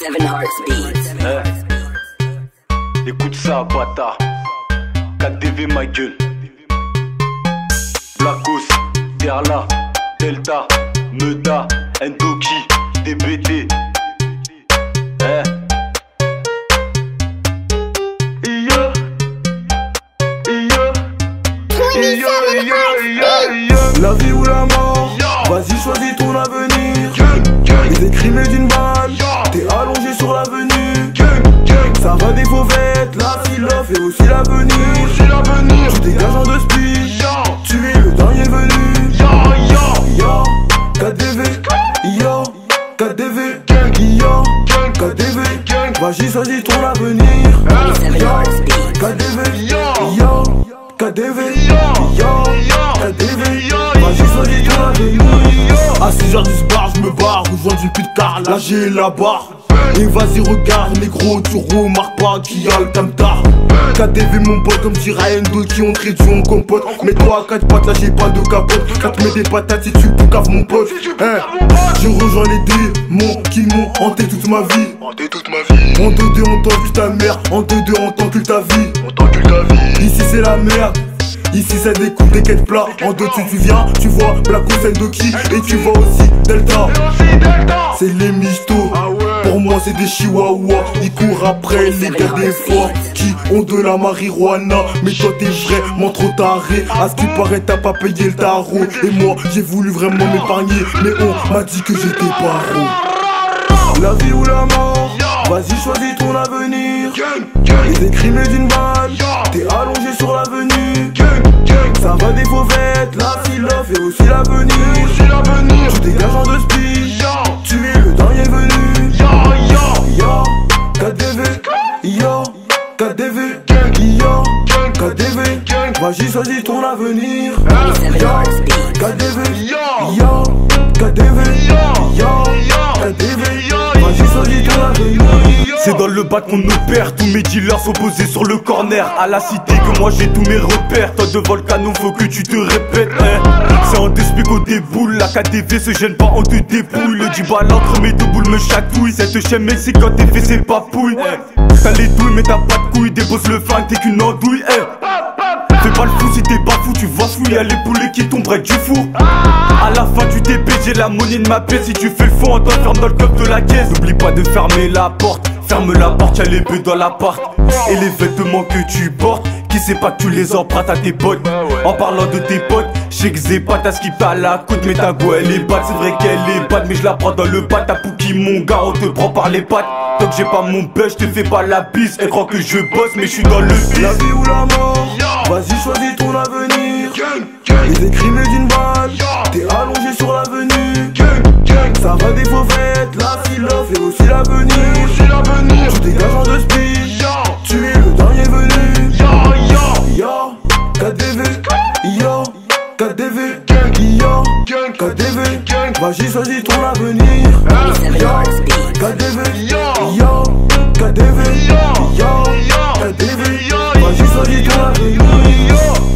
Seven Hearts Beats. Écoute ça, bâtard. 4DV, ma gueule. Blacos, Terla, Delta, Meda, Endoki, DBT. La vie ou la mort, vas-y choisis ton avenir. Les écrimés d'une balle, t'es allongé sur l'avenue. Ça va des fauvettes, la filof et aussi l'avenir. Tu dégages en deux spies, tu es le dernier venu. Yo, KDV, yo, KDV, yo, KDV. Vas-y choisis ton avenir. KDV, yo, KDV, yo, KDV. Vas-y choisis ton avenir. À 6h du bar, je me barre, rejoins une pute car là j'ai la barre. Et vas-y regarde négro, tu remarques pas qui a le camtar. KDV mon pote, comme dirait Endo qui ont trait du comme pote. Mais toi à 4 pattes là j'ai pas de capote. 4 mets des patates si tu poucaves mon pote. Je rejoins les démons qui m'ont hanté toute ma vie. En 2-2 on t'encule ta mère, en 2-2 on t'encule ta vie. Ici c'est la merde. Ici ça découpe des quêtes plats. En deux tu viens, tu vois Blacos, Endoki. Et tu vois aussi Delta. C'est les mistos. Pour moi c'est des chihuahuas. Ils courent après les gars des fois qui ont de la marijuana. Mais toi t'es vraiment trop taré. À ce qui paraît t'as pas payé le tarot. Et moi j'ai voulu vraiment m'épargner, mais on m'a dit que j'étais paro. La vie ou la mort, vas-y choisis ton avenir. Les écrimés d'une balle, t'es allongé sur l'avenue. Ça va des fauvettes, la filof et aussi l'avenir. Tu dégages en deux spies, tu es le dernier venu. Yo, KDV, yo, KDV, yo, KDV. Vas-y choisis ton avenir. Yo, KDV, yo, KDV, yo, KDV. Vas-y choisis ton avenir. C'est dans le bac qu'on opère, tous mes dealers sont posés sur le corner. À la cité que moi j'ai tous mes repères. Toi devant le canon faut que tu te répètes. C'est en t'explique au déboule. La KDV se gêne pas, on te dépouille. Le dibal entre mes deux boules me chatouille. Cette chaîne mec c'est quand t'es fait c'est papouille. T'as les douilles mais t'as pas de couilles. Dépose le flingue t'es qu'une andouille. Fais pas le fou si t'es pas fou, tu vois fou, y'a les poulets qui tombent du four. À la fin du TP, j'ai la monnaie de ma pièce. Si tu fais le fond, on t'enferme dans le coffre de la caisse. N'oublie pas de fermer la porte. Ferme la porte, y'a les bœufs dans l'appart. Et les vêtements que tu portes, qui sait pas que tu les empruntes à tes potes. En parlant de tes potes, j'ai que Zépa, t'as skip à la côte. Mais ta go elle est batte, c'est vrai qu'elle est batte. Mais je la prends dans le pat, ta pouki mon gars, on te prend par les pattes. Tant que j'ai pas mon buzz, je te fais pas la bise. Elle croit que je bosse, mais je suis dans le bis. La vie ou la mort, vas-y choisis ton avenir. Les écrimés d'une balle, t'es allongé sur l'avenue. Ça va des fauvettes, la filof et aussi l'avenir. Tu dégages en deux spies, tu es le dernier venu. Yo, KDV, yo, KDV, yo, KDV. Vas-y choisis ton avenir. Yo, KDV, yo, KDV, yo, KDV. Vas-y choisis ton avenir.